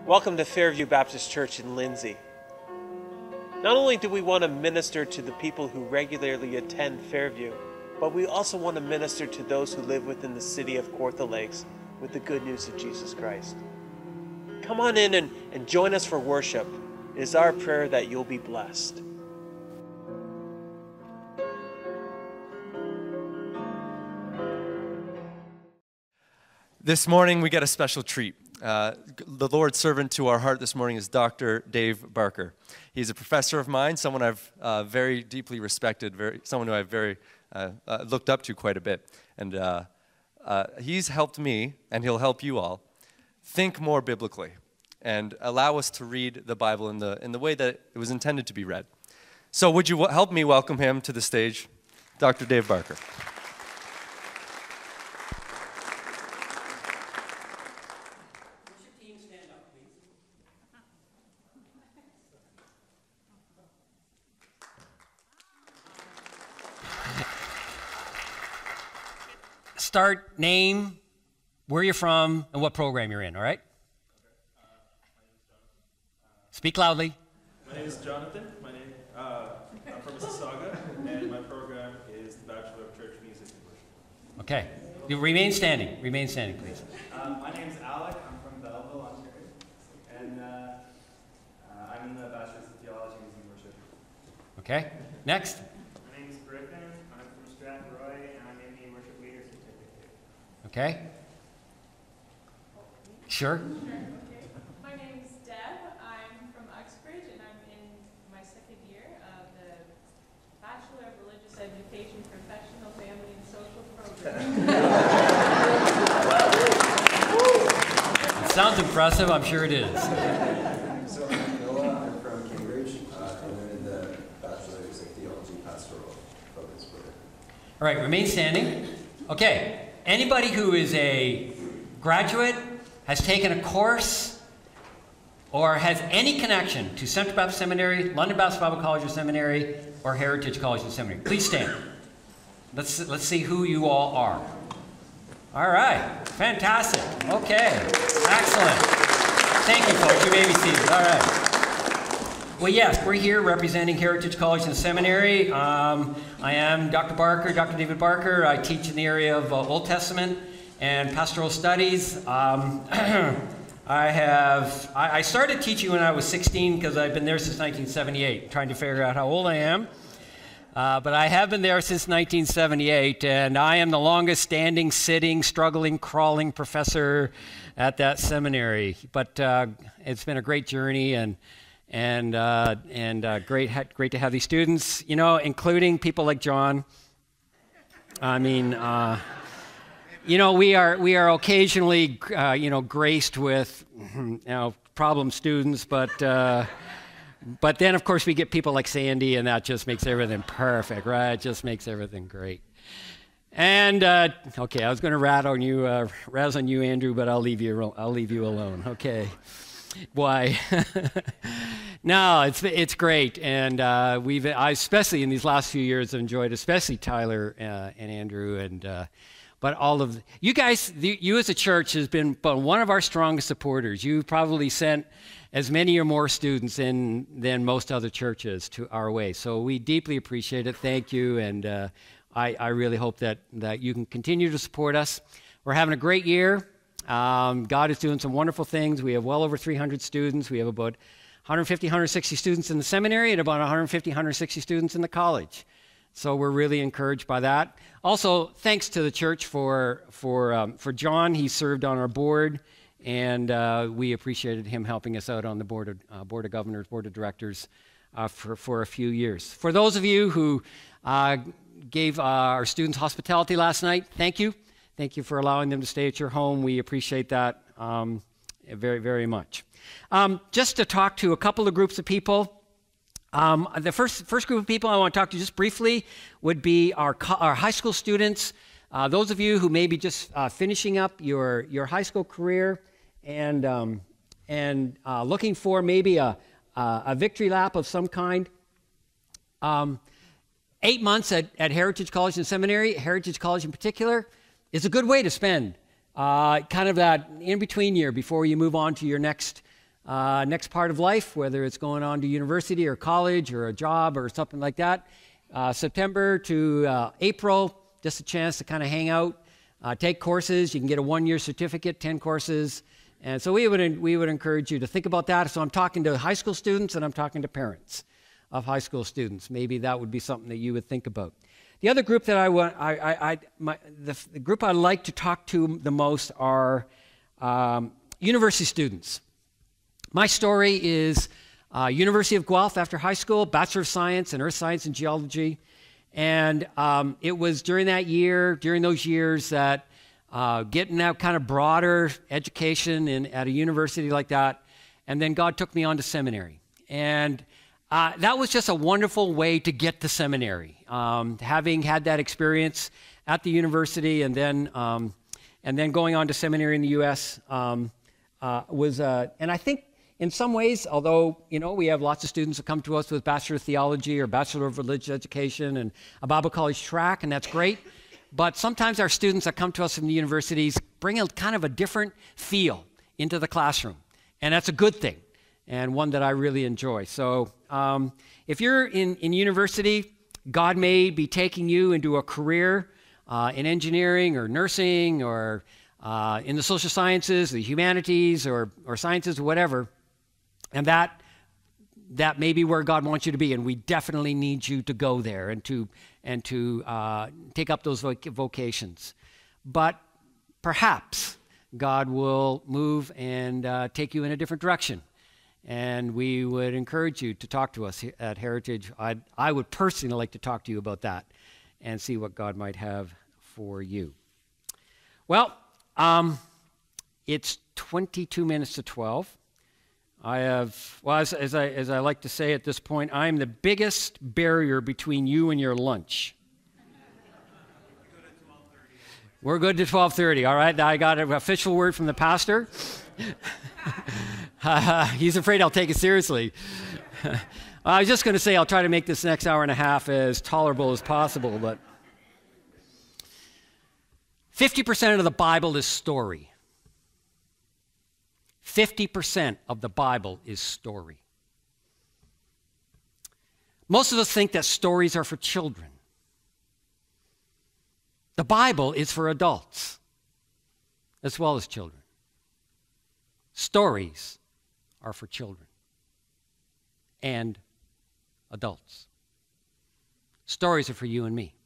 Welcome to Fairview Baptist Church in Lindsay. Not only do we want to minister to the people who regularly attend Fairview, but we also want to minister to those who live within the city of Kawartha Lakes with the good news of Jesus Christ. Come on in and join us for worship. It is our prayer that you'll be blessed. This morning we get a special treat. The Lord's servant to our heart this morning is Dr. Dave Barker. He's a professor of mine, someone I've very deeply respected, someone who I've very looked up to quite a bit. And he's helped me, and he'll help you all, think more biblically and allow us to read the Bible in the way that it was intended to be read. So would you help me welcome him to the stage, Dr. Dave Barker. Start, name, where you're from, and what program you're in, all right? Speak loudly. My name is Jonathan. I'm from Mississauga, and my program is the Bachelor of Church Music and Worship. Okay. You remain standing. Remain standing, please. My name is Alec. I'm from Belleville, Ontario, and I'm in the Bachelor's of Theology and Music and Worship. Okay. Next. My name is Griffin. I'm from Strathroy, and I'm in the Worship Leader Certificate. Okay. Sure. Okay. My name's Deb. I'm from Uxbridge, and I'm in my second year of the Bachelor of Religious Education, Professional, Family, and Social Program. It sounds impressive. I'm sure it is. So I'm Noah. I'm from Cambridge, and I'm in the Bachelor's of Theology Pastoral focus program. All right. Remain standing. Okay. Anybody who is a graduate, has taken a course, or has any connection to Central Baptist Seminary, London Baptist Bible College or Seminary, or Heritage College and Seminary, please stand. Let's see who you all are. All right. Fantastic. Okay. Excellent. Thank you, folks. You may be seated. All right. Well, yes, we're here representing Heritage College and Seminary. I am Dr. Barker, Dr. David Barker. I teach in the area of Old Testament and pastoral studies. I started teaching when I was 16 because I've been there since 1978, trying to figure out how old I am. But I have been there since 1978, and I am the longest standing, sitting, struggling, crawling professor at that seminary. But it's been a great journey, and great to have these students, you know, including people like John. I mean, you know, we are occasionally, you know, graced with, you know, problem students, but then of course we get people like Sandy, and that just makes everything perfect, right? It just makes everything great. And okay, I was going to razz on you, Andrew, but I'll leave you alone. Okay. Why? No, it's great, and I especially in these last few years enjoyed, especially Tyler and Andrew, and but all of you guys, you as a church has been one of our strongest supporters. You've probably sent as many or more students in than most other churches to our way, so we deeply appreciate it. Thank you, and I really hope that you can continue to support us. We're having a great year. God is doing some wonderful things. We have well over 300 students. We have about 150, 160 students in the seminary and about 150, 160 students in the college. So we're really encouraged by that. Also, thanks to the church for John. He served on our board, and we appreciated him helping us out on the board of governors, board of directors for a few years. For those of you who gave our students hospitality last night, thank you. Thank you for allowing them to stay at your home. We appreciate that very, very much. Just to talk to a couple of groups of people. The first group of people I want to talk to just briefly would be our high school students. Those of you who may be just finishing up your high school career and looking for maybe a victory lap of some kind. 8 months at Heritage College and Seminary, Heritage College in particular, is a good way to spend kind of that in-between year before you move on to your next next part of life, whether it's going on to university or college or a job or something like that. September to April, just a chance to kind of hang out, take courses. You can get a 1-year certificate, 10 courses. And so we would encourage you to think about that. So I'm talking to high school students and I'm talking to parents of high school students. Maybe that would be something that you would think about. The other group that the group I like to talk to the most are university students. My story is University of Guelph after high school, Bachelor of Science in Earth Science and Geology. And it was during those years that getting that kind of broader education at a university like that, and then God took me on to seminary. And that was just a wonderful way to get to seminary. Having had that experience at the university and then going on to seminary in the U.S. And I think in some ways, although, we have lots of students that come to us with Bachelor of Theology or Bachelor of Religious Education and a Bible college track, and that's great. But sometimes our students that come to us from the universities bring a kind of a different feel into the classroom. And that's a good thing, and one that I really enjoy. So if you're in university, God may be taking you into a career in engineering or nursing or in the social sciences, the humanities, or sciences, or whatever. And that may be where God wants you to be, and we definitely need you to go there and to take up those vocations. But perhaps God will move and take you in a different direction. And we would encourage you to talk to us at Heritage. I would personally like to talk to you about that and see what God might have for you. Well, it's 22 minutes to 12. I have, well, as I like to say at this point, I'm the biggest barrier between you and your lunch. We're good to 12:30, all right? I got an official word from the pastor. He's afraid I'll take it seriously. I was just going to say I'll try to make this next hour and a half as tolerable as possible, but 50% of the Bible is story. 50% of the Bible is story. Most of us think that stories are for children. The Bible is for adults as well as children. Stories are for children and adults. Stories are for you and me.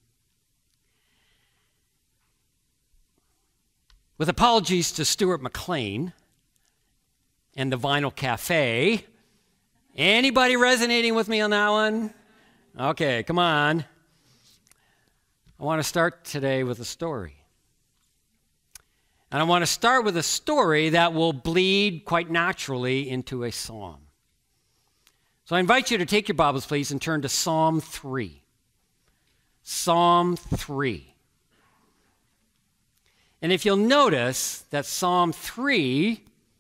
With apologies to Stuart McLean and the Vinyl Cafe. Anybody resonating with me on that one? Okay, come on. I want to start today with a story. And I want to start with a story that will bleed quite naturally into a psalm. So I invite you to take your Bibles, please, and turn to Psalm 3. Psalm 3. And if you'll notice that Psalm 3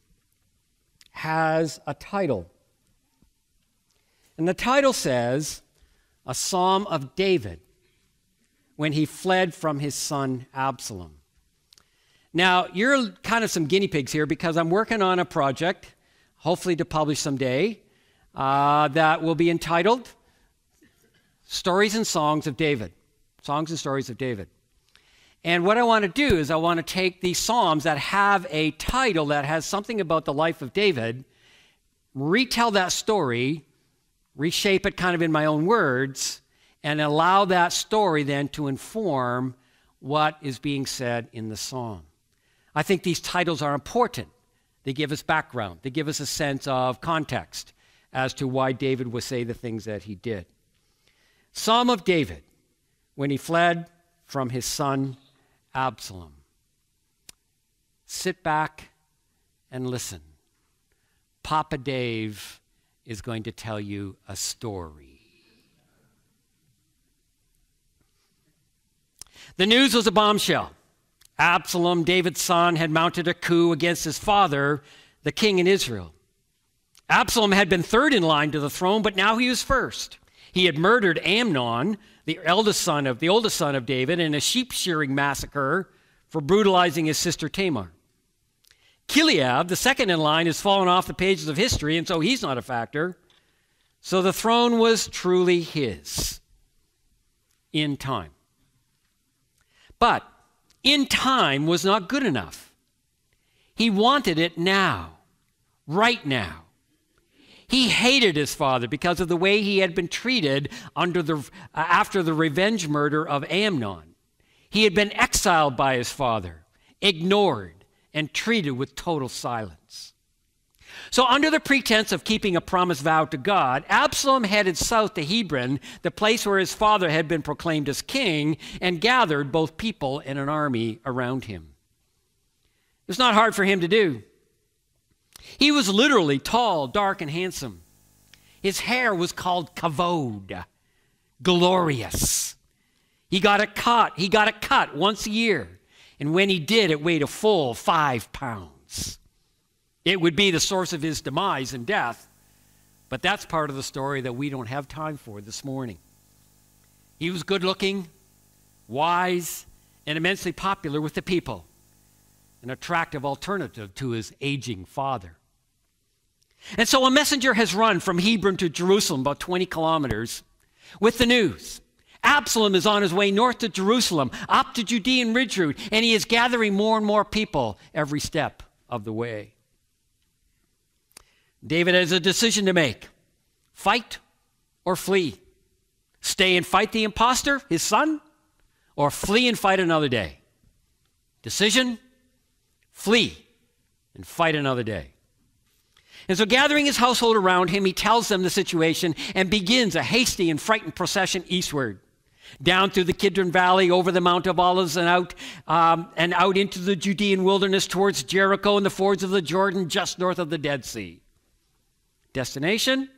has a title. And the title says, A Psalm of David when he fled from his son Absalom. Now, you're kind of some guinea pigs here because I'm working on a project, hopefully to publish someday, that will be entitled Stories and Songs of David. Songs and Stories of David. And what I want to do is I want to take these psalms that have a title that has something about the life of David, retell that story, reshape it kind of in my own words, and allow that story then to inform what is being said in the psalm. I think these titles are important. They give us background. They give us a sense of context as to why David would say the things that he did. Psalm of David, when he fled from his son Absalom. Sit back and listen. Papa Dave is going to tell you a story. The news was a bombshell. Absalom, David's son, had mounted a coup against his father, the king in Israel. Absalom had been third in line to the throne, but now he was first. He had murdered Amnon, the oldest son of David, in a sheep shearing massacre for brutalizing his sister Tamar. Eliab, the second in line, has fallen off the pages of history, and so he's not a factor. So the throne was truly his in time. But in time was not good enough. He wanted it now, right now. He hated his father because of the way he had been treated after the revenge murder of Amnon. He had been exiled by his father, ignored, and treated with total silence. So under the pretense of keeping a promised vow to God, Absalom headed south to Hebron, the place where his father had been proclaimed as king, and gathered both people and an army around him. It was not hard for him to do. He was literally tall, dark, and handsome. His hair was called kavod, glorious. He got a cut once a year, and when he did, it weighed a full 5 pounds. It would be the source of his demise and death, but that's part of the story that we don't have time for this morning. He was good-looking, wise, and immensely popular with the people, an attractive alternative to his aging father. And so a messenger has run from Hebron to Jerusalem, about 20 kilometers, with the news. Absalom is on his way north to Jerusalem, up to Judean Ridge Route, and he is gathering more and more people every step of the way. David has a decision to make: fight or flee. Stay and fight the imposter, his son, or flee and fight another day. Decision: flee and fight another day. And so gathering his household around him, he tells them the situation and begins a hasty and frightened procession eastward, down through the Kidron Valley, over the Mount of Olives, and out into the Judean wilderness towards Jericho and the fords of the Jordan just north of the Dead Sea. Destination: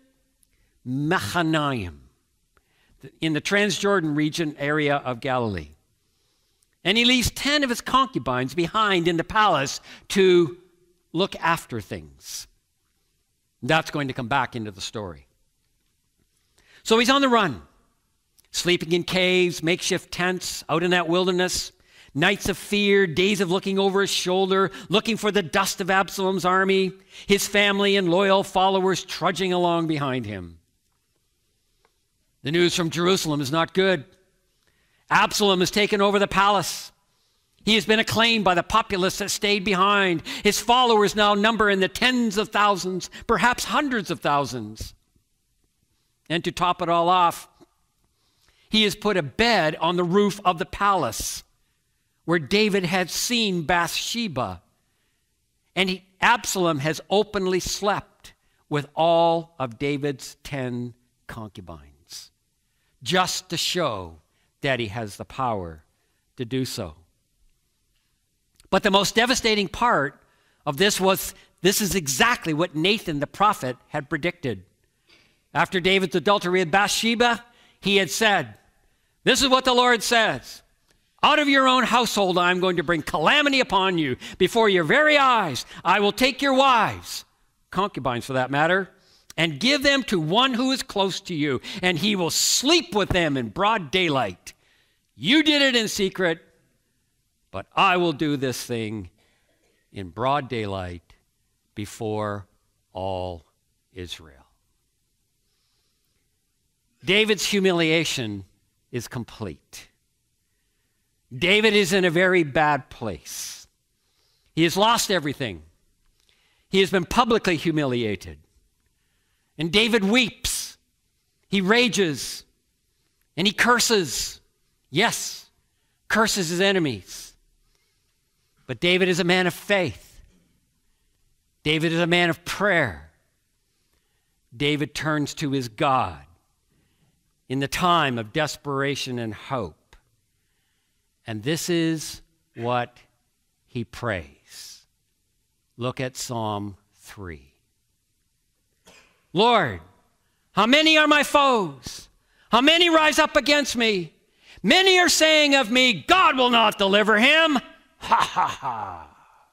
Mahanaim, in the Transjordan region area of Galilee. And he leaves 10 of his concubines behind in the palace to look after things. That's going to come back into the story. So he's on the run, sleeping in caves, makeshift tents, out in that wilderness, nights of fear, days of looking over his shoulder, looking for the dust of Absalom's army, his family and loyal followers trudging along behind him. The news from Jerusalem is not good. Absalom has taken over the palace. He has been acclaimed by the populace that stayed behind. His followers now number in the tens of thousands, perhaps hundreds of thousands. And to top it all off, he has put a bed on the roof of the palace where David had seen Bathsheba. And Absalom has openly slept with all of David's 10 concubines, just to show that he has the power to do so. But the most devastating part of this is exactly what Nathan the prophet had predicted. After David's adultery with Bathsheba, he had said, "This is what the Lord says. Out of your own household I'm going to bring calamity upon you. Before your very eyes I will take your wives," concubines for that matter, "and give them to one who is close to you, and he will sleep with them in broad daylight. You did it in secret, but I will do this thing in broad daylight before all Israel." David's humiliation is complete. David is in a very bad place. He has lost everything. He has been publicly humiliated. And David weeps. He rages. And he curses. Yes, curses his enemies. But David is a man of faith. David is a man of prayer. David turns to his God in the time of desperation and hope. And this is what he prays. Look at Psalm 3. "Lord, how many are my foes? How many rise up against me? Many are saying of me, God will not deliver him. Ha, ha, ha.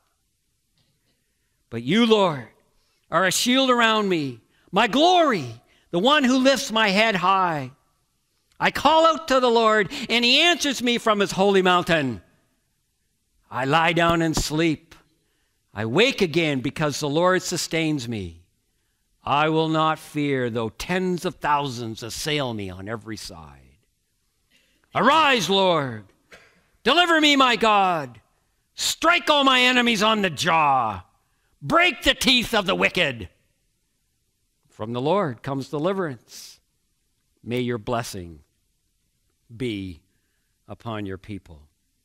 But you, Lord, are a shield around me, my glory, the one who lifts my head high. I call out to the Lord, and he answers me from his holy mountain. I lie down and sleep. I wake again because the Lord sustains me. I will not fear, though tens of thousands assail me on every side. Arise, Lord. Deliver me, my God. Strike all my enemies on the jaw. Break the teeth of the wicked. From the Lord comes deliverance. May your blessing be upon your people.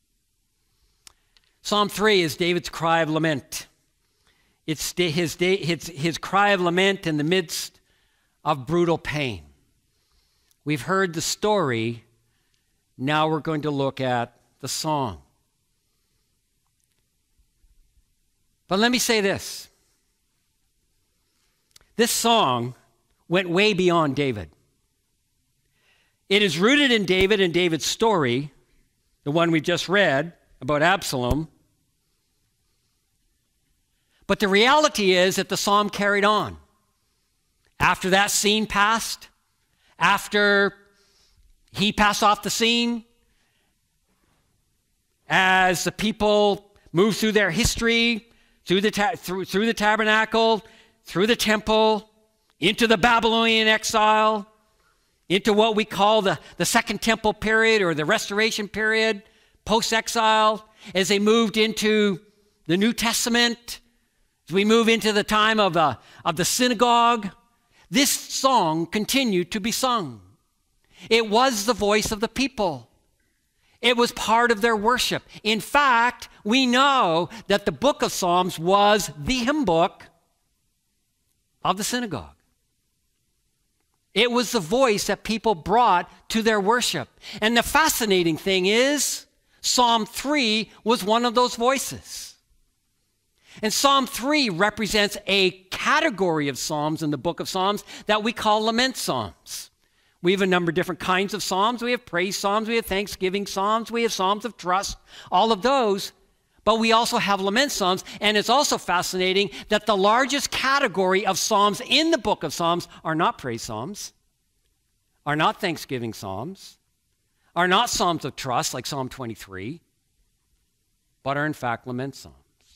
Psalm 3 is David's cry of lament. It's his cry of lament in the midst of brutal pain. We've heard the story. Now we're going to look at the song. But let me say this. This song went way beyond David. It is rooted in David and David's story, the one we just read about Absalom. But the reality is that the psalm carried on. After that scene passed, after he passed off the scene, as the people moved through their history, through the tabernacle, through the temple, into the Babylonian exile, into what we call the Second Temple period or the Restoration period, post-exile, as they moved into the New Testament, as we move into the time of the synagogue, this song continued to be sung. It was the voice of the people. It was part of their worship. In fact, we know that the book of Psalms was the hymn book of the synagogue. It was the voice that people brought to their worship. And the fascinating thing is, Psalm 3 was one of those voices. And Psalm 3 represents a category of psalms in the book of Psalms that we call lament psalms. We have a number of different kinds of psalms. We have praise psalms, we have thanksgiving psalms, we have psalms of trust, all of those. But we also have lament psalms, and it's also fascinating that the largest category of psalms in the book of Psalms are not praise psalms, are not thanksgiving psalms, are not psalms of trust like Psalm 23, but are in fact lament psalms.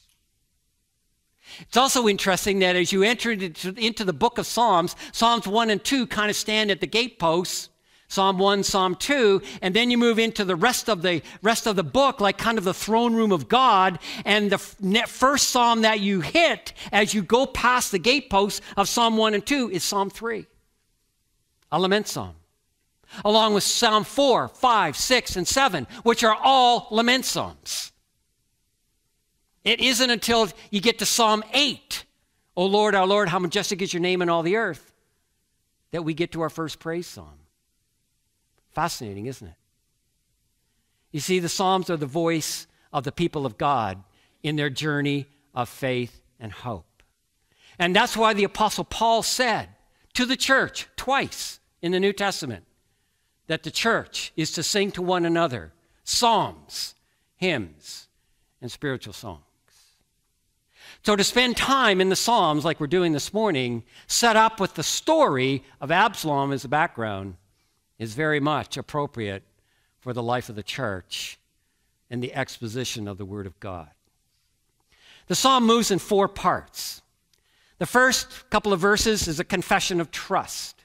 It's also interesting that as you enter into the book of Psalms, Psalms 1 and 2 kind of stand at the gateposts, Psalm 1, Psalm 2, and then you move into the rest of the book, like kind of the throne room of God, and the first psalm that you hit as you go past the gateposts of Psalm 1 and 2 is Psalm 3, a lament psalm, along with Psalm 4, 5, 6, and 7, which are all lament psalms. It isn't until you get to Psalm 8, O Lord, our Lord, how majestic is your name in all the earth, that we get to our first praise psalm. Fascinating, isn't it? You see, the Psalms are the voice of the people of God in their journey of faith and hope. And that's why the Apostle Paul said to the church twice in the New Testament that the church is to sing to one another psalms, hymns, and spiritual songs. So to spend time in the Psalms like we're doing this morning, set up with the story of Absalom as a background, is very much appropriate for the life of the church and the exposition of the Word of God. The psalm moves in 4 parts. The first couple of verses is a confession of trust.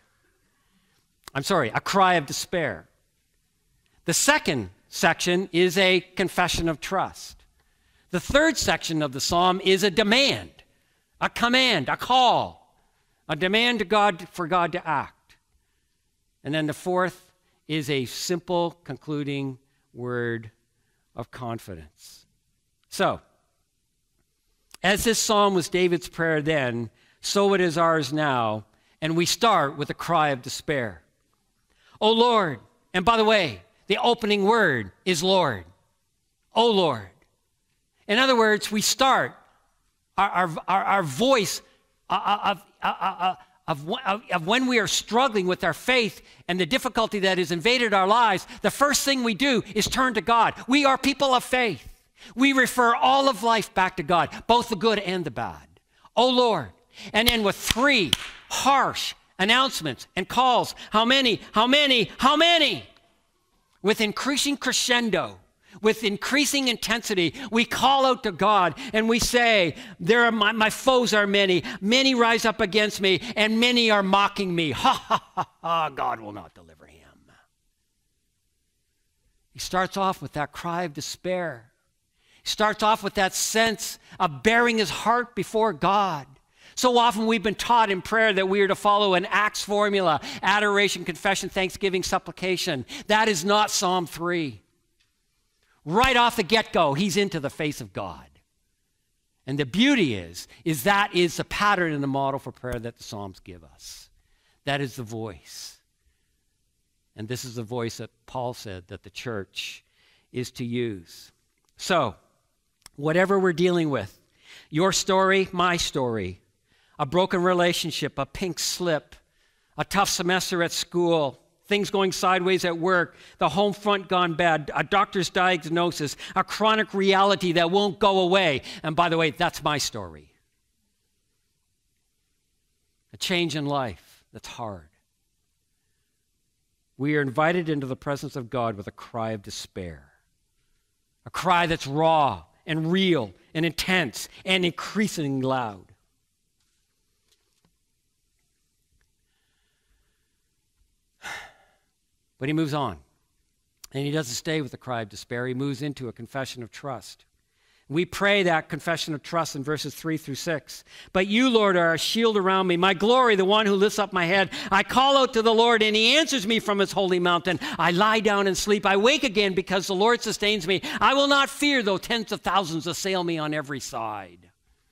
A cry of despair. The second section is a confession of trust. The third section of the psalm is a demand, a command, a call, a demand to God for God to act. And then the fourth is a simple concluding word of confidence. So, as this psalm was David's prayer then, so it is ours now, and we start with a cry of despair. O Lord, and by the way, the opening word is Lord. O Lord. In other words, we start our voice of when we are struggling with our faith and the difficulty that has invaded our lives. The first thing we do is turn to God. We are people of faith. We refer all of life back to God, both the good and the bad. Oh Lord. And then with 3 harsh announcements and calls. How many? How many? How many? With increasing crescendo, with increasing intensity, we call out to God and we say, my foes are many. Many rise up against me and many are mocking me. Ha, ha, ha, ha, God will not deliver him. He starts off with that cry of despair. He starts off with that sense of bearing his heart before God. So often we've been taught in prayer that we are to follow an Acts formula: adoration, confession, thanksgiving, supplication. That is not Psalm 3. Right off the get-go, he's into the face of God. And the beauty is that is the pattern and the model for prayer that the Psalms give us. That is the voice. And this is the voice that Paul said that the church is to use. So, whatever we're dealing with, your story, my story, a broken relationship, a pink slip, a tough semester at school, things going sideways at work, the home front gone bad, a doctor's diagnosis, a chronic reality that won't go away. And by the way, that's my story. A change in life that's hard. We are invited into the presence of God with a cry of despair, a cry that's raw and real and intense and increasingly loud. But he moves on, and he doesn't stay with the cry of despair. He moves into a confession of trust. We pray that confession of trust in verses 3 through 6. But you, Lord, are a shield around me, my glory, the one who lifts up my head. I call out to the Lord, and he answers me from his holy mountain. I lie down and sleep. I wake again because the Lord sustains me. I will not fear, though tens of thousands assail me on every side.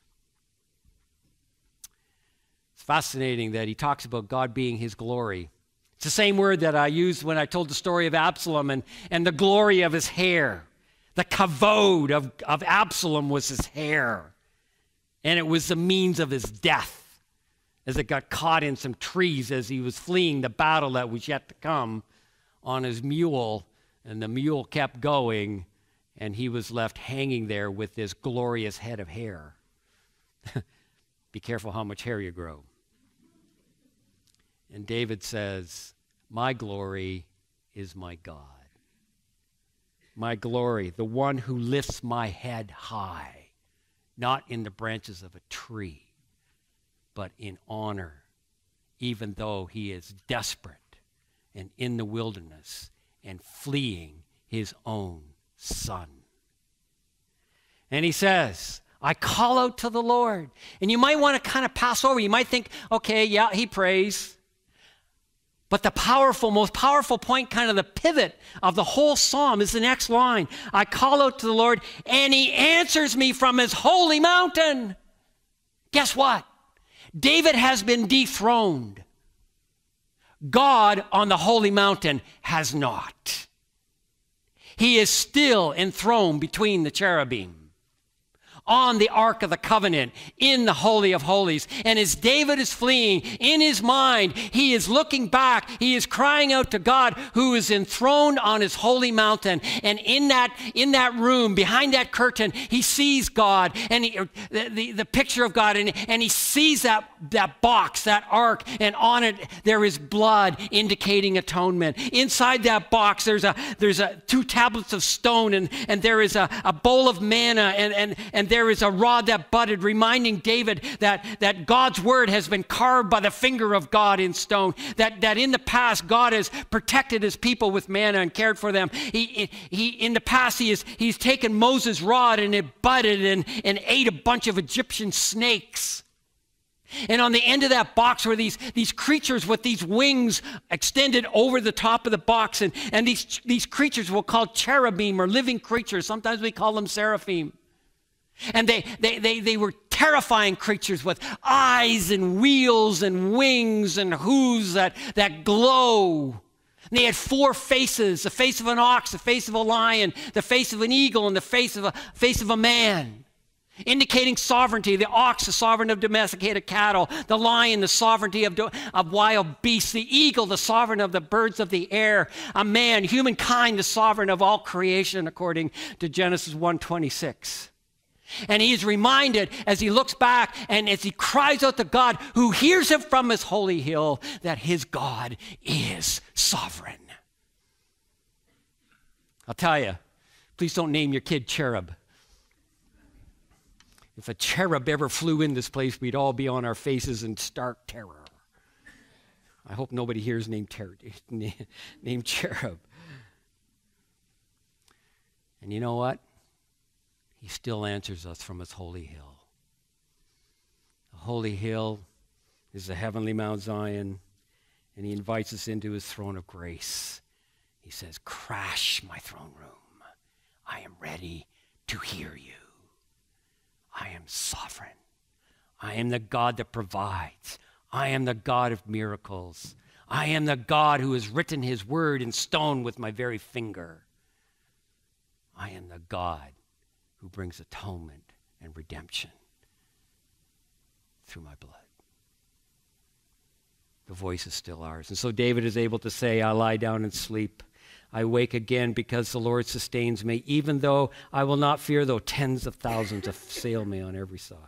It's fascinating that he talks about God being his glory. It's the same word that I used when I told the story of Absalom and the glory of his hair. The kavod of Absalom was his hair. And it was the means of his death as it got caught in some trees as he was fleeing the battle that was yet to come on his mule. And the mule kept going, and he was left hanging there with this glorious head of hair. Be careful how much hair you grow. And David says, my glory is my God. My glory, the one who lifts my head high, not in the branches of a tree, but in honor, even though he is desperate and in the wilderness and fleeing his own son. And he says, I call out to the Lord. And you might want to kind of pass over. You might think, okay, yeah, he prays. But the most powerful point, kind of the pivot of the whole psalm is the next line. I call out to the Lord, and he answers me from his holy mountain. Guess what? David has been dethroned. God on the holy mountain has not. He is still enthroned between the cherubim, on the Ark of the Covenant, in the Holy of Holies. And as David is fleeing, in his mind, he is looking back. He is crying out to God who is enthroned on his holy mountain. And in that room, behind that curtain, he sees God, and the picture of God, and he sees that box, that ark, and on it there is blood indicating atonement. Inside that box, there's 2 tablets of stone, and there is a bowl of manna, and there is a rod that budded, reminding David that God's word has been carved by the finger of God in stone, that in the past God has protected his people with manna and cared for them. In the past he's taken Moses' rod, and it budded and ate a bunch of Egyptian snakes. And on the end of that box were these creatures with these wings extended over the top of the box, and these creatures were called cherubim, or living creatures. Sometimes we call them seraphim. And they were terrifying creatures with eyes and wheels and wings and hooves that glow. And they had 4 faces: the face of an ox, the face of a lion, the face of an eagle, and the face of a man, indicating sovereignty. The ox, the sovereign of domesticated cattle; the lion, the sovereignty of wild beasts; the eagle, the sovereign of the birds of the air; a man, humankind, the sovereign of all creation, according to Genesis 1:26. And he is reminded as he looks back and as he cries out to God, who hears him from his holy hill, that his God is sovereign. I'll tell you, Please don't name your kid Cherub. If a cherub ever flew in this place, we'd all be on our faces in stark terror. I hope nobody here is named Cherub. And you know what? He still answers us from his holy hill. The holy hill is the heavenly Mount Zion, and he invites us into his throne of grace. He says, crash my throne room. I am ready to hear you. I am sovereign. I am the God that provides. I am the God of miracles. I am the God who has written his word in stone with my very finger. I am the God who brings atonement and redemption through my blood. The voice is still ours. And so David is able to say, I lie down and sleep. I wake again because the Lord sustains me, even though I will not fear, though tens of thousands assail me on every side.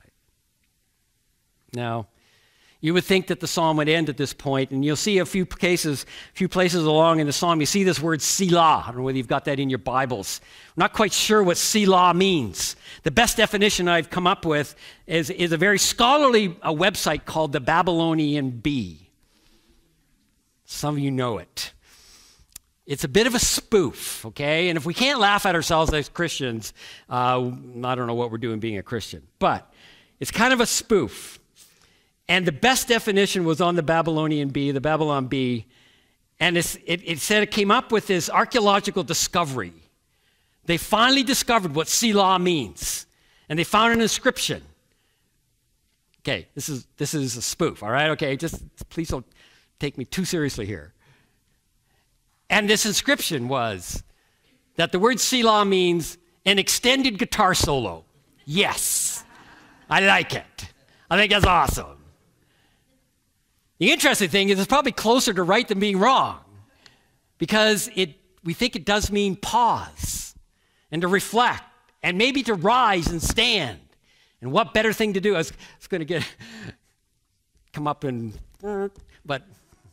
Now, you would think that the psalm would end at this point, and you'll see a few places along in the psalm, you see this word Selah. I don't know whether you've got that in your Bibles. I'm not quite sure what Selah means. The best definition I've come up with is a very scholarly website called the Babylonian Bee. Some of you know it. It's a bit of a spoof, okay? And if we can't laugh at ourselves as Christians, I don't know what we're doing being a Christian. But it's kind of a spoof. And the best definition was on the Babylonian Bee, the Babylon Bee. And it said it came up with this archaeological discovery. They finally discovered what Selah means. And they found an inscription. Okay, this is a spoof, all right? Okay, just please don't take me too seriously here. And this inscription was that the word Selah means an extended guitar solo. Yes, I like it. I think that's awesome. The interesting thing is it's probably closer to right than being wrong, because we think it does mean pause and to reflect and maybe to rise and stand. And what better thing to do? I was going to come up and, but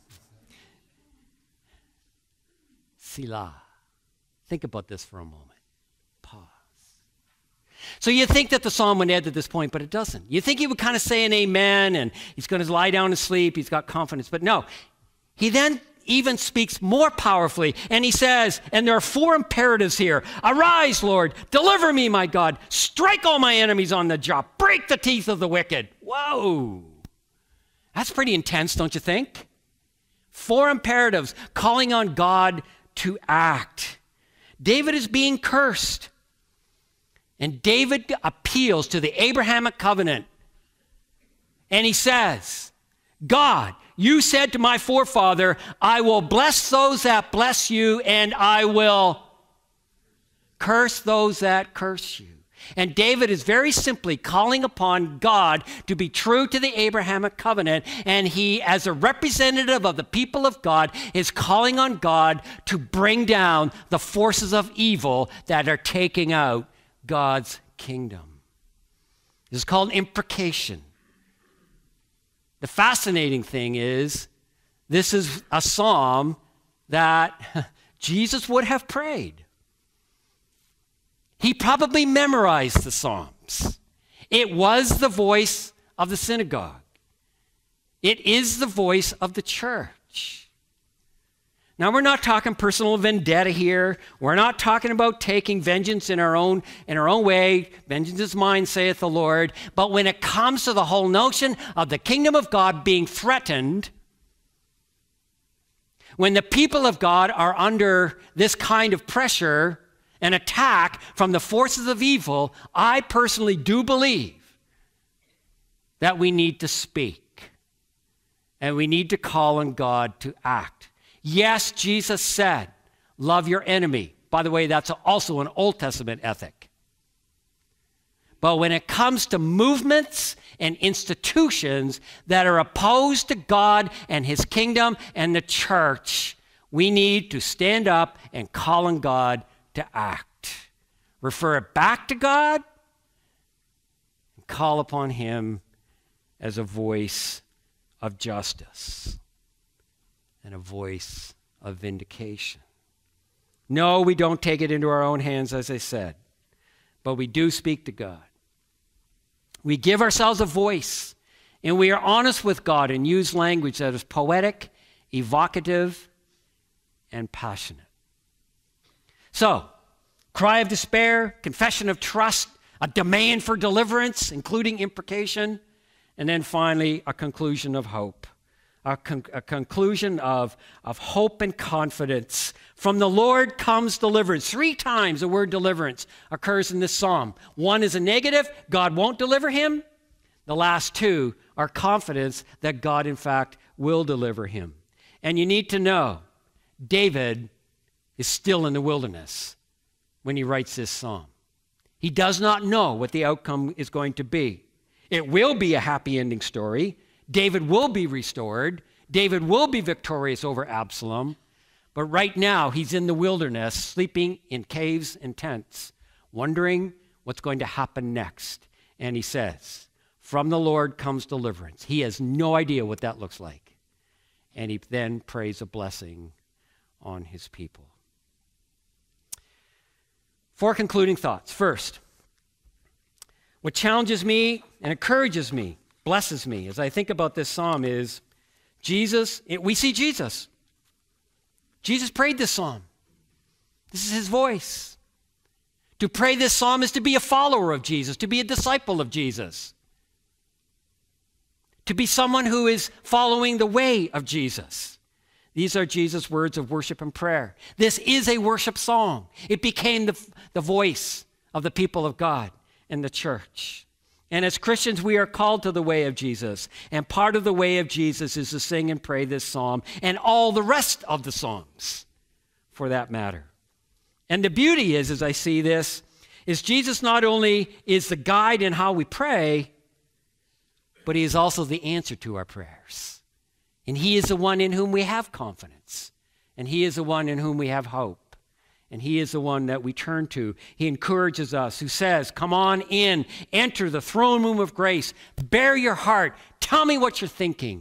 Selah. Think about this for a moment. Pause. So you think that the psalm would end at this point, but it doesn't. You think he would kind of say an amen, and he's going to lie down and sleep. He's got confidence. But no. He then even speaks more powerfully, and he says, and there are 4 imperatives here. Arise, Lord. Deliver me, my God. Strike all my enemies on the jaw. Break the teeth of the wicked. Whoa. That's pretty intense, don't you think? 4 imperatives calling on God to act. David is being cursed. And David appeals to the Abrahamic covenant. And he says, God, you said to my forefather, I will bless those that bless you, and I will curse those that curse you. And David is very simply calling upon God to be true to the Abrahamic covenant, and he, as a representative of the people of God, is calling on God to bring down the forces of evil that are taking out God's kingdom. This is called imprecation. The fascinating thing is, this is a psalm that Jesus would have prayed. He probably memorized the Psalms. It was the voice of the synagogue. It is the voice of the church. Now, we're not talking personal vendetta here. We're not talking about taking vengeance in our own way. Vengeance is mine, saith the Lord. But when it comes to the whole notion of the kingdom of God being threatened, when the people of God are under this kind of pressure, an attack from the forces of evil, I personally do believe that we need to speak and we need to call on God to act. Yes, Jesus said, love your enemy. By the way, that's also an Old Testament ethic. But when it comes to movements and institutions that are opposed to God and his kingdom and the church, we need to stand up and call on God to act. Refer it back to God and call upon him as a voice of justice and a voice of vindication. No, we don't take it into our own hands, as I said, but we do speak to God. We give ourselves a voice, and we are honest with God and use language that is poetic, evocative, and passionate. So, cry of despair, confession of trust, a demand for deliverance, including imprecation, and then finally a conclusion of hope. A conclusion of hope and confidence. From the Lord comes deliverance. 3 times the word deliverance occurs in this psalm. 1 is a negative, God won't deliver him. The last 2 are confidence that God, in fact, will deliver him. And you need to know, David is still in the wilderness when he writes this psalm. He does not know what the outcome is going to be. It will be a happy ending story. David will be restored. David will be victorious over Absalom. But right now, he's in the wilderness, sleeping in caves and tents, wondering what's going to happen next. And he says, from the Lord comes deliverance. He has no idea what that looks like. And he then prays a blessing on his people. 4 concluding thoughts. First, what challenges me and encourages me, blesses me as I think about this psalm is Jesus. We see Jesus. Jesus prayed this psalm. This is his voice. To pray this psalm is to be a follower of Jesus, to be a disciple of Jesus, to be someone who is following the way of Jesus. These are Jesus' words of worship and prayer. This is a worship song. It became the voice of the people of God and the church. And as Christians, we are called to the way of Jesus. And part of the way of Jesus is to sing and pray this psalm and all the rest of the songs, for that matter. And the beauty is, as I see this, is Jesus not only is the guide in how we pray, but he is also the answer to our prayers. And he is the one in whom we have confidence. And he is the one in whom we have hope. And he is the one that we turn to. He encourages us, who says, come on in, enter the throne room of grace, bare your heart, tell me what you're thinking.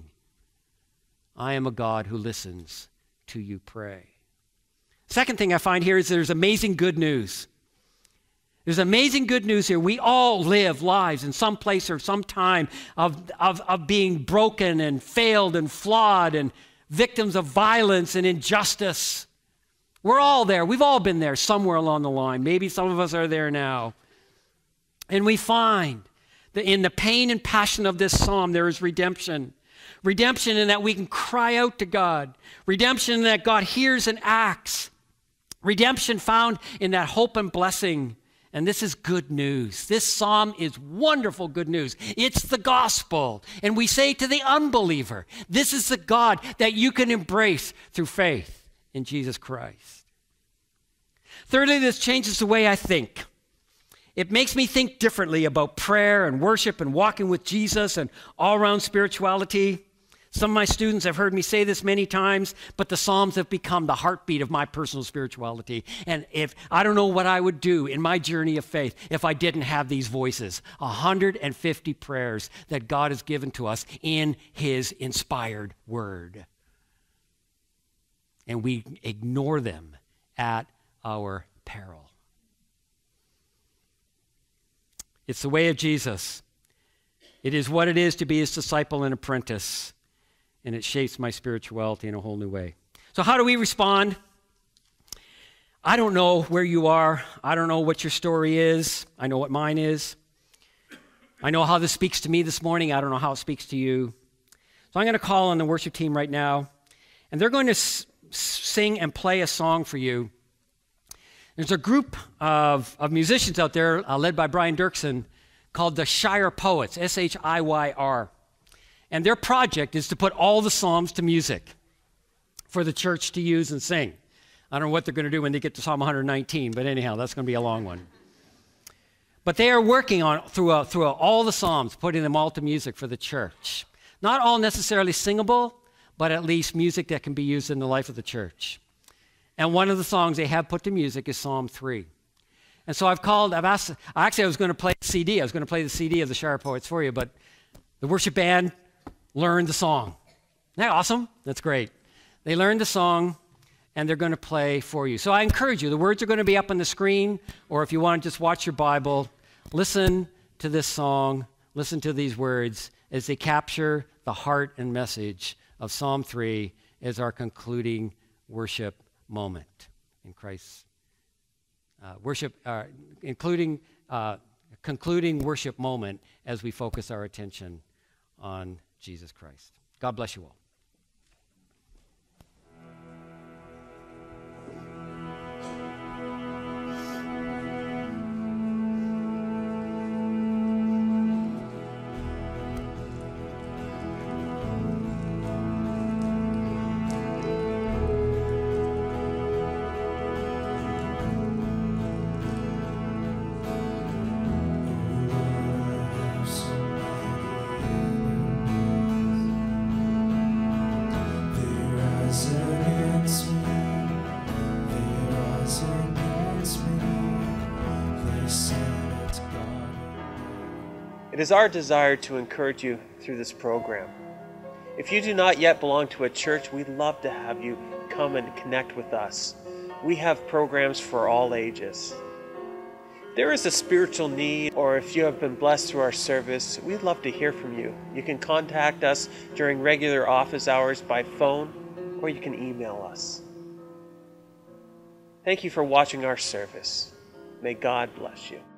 I am a God who listens to you pray. Second thing I find here is there's amazing good news. There's amazing good news here. We all live lives in some place or some time of being broken and failed and flawed and victims of violence and injustice. We're all there. We've all been there somewhere along the line. Maybe some of us are there now. And we find that in the pain and passion of this psalm, there is redemption. Redemption in that we can cry out to God. Redemption in that God hears and acts. Redemption found in that hope and blessing. And this is good news. This psalm is wonderful good news. It's the gospel. And we say to the unbeliever, this is the God that you can embrace through faith in Jesus Christ. Thirdly, this changes the way I think. It makes me think differently about prayer and worship and walking with Jesus and all-around spirituality. Some of my students have heard me say this many times, but the Psalms have become the heartbeat of my personal spirituality. And I don't know what I would do in my journey of faith if I didn't have these voices. 150 prayers that God has given to us in his inspired word. And we ignore them at our peril. It's the way of Jesus. It is what it is to be his disciple and apprentice, and it shapes my spirituality in a whole new way. So how do we respond? I don't know where you are. I don't know what your story is. I know what mine is. I know how this speaks to me this morning. I don't know how it speaks to you. So I'm going to call on the worship team right now, and they're going to sing and play a song for you. There's a group of musicians out there led by Brian Dirksen called the Shire Poets, S-H-I-Y-R. And their project is to put all the Psalms to music for the church to use and sing. I don't know what they're going to do when they get to Psalm 119, but anyhow, that's going to be a long one. But they are working on through all the Psalms, putting them all to music for the church. Not all necessarily singable, but at least music that can be used in the life of the church. And one of the songs they have put to music is Psalm 3. And so I was going to play the CD. I was going to play the CD of the Shire Poets for you, but the worship band learned the song. Isn't that awesome? That's great. They learned the song, and they're going to play for you. So I encourage you, the words are going to be up on the screen, or if you want to just watch your Bible, listen to this song, listen to these words as they capture the heart and message of Psalm 3 as our concluding worship moment in Christ's concluding worship moment as we focus our attention on Jesus Christ. God bless you all. It is our desire to encourage you through this program. If you do not yet belong to a church, we'd love to have you come and connect with us. We have programs for all ages. If there is a spiritual need, or if you have been blessed through our service, we'd love to hear from you. You can contact us during regular office hours by phone, or you can email us. Thank you for watching our service. May God bless you.